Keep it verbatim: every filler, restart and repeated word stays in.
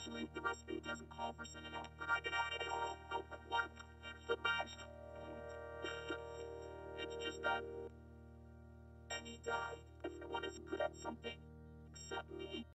Actually, the recipe doesn't call for cinnamon, but I can add it all. All for one. The match. It's just that. And he died. Everyone is good at something. Except me.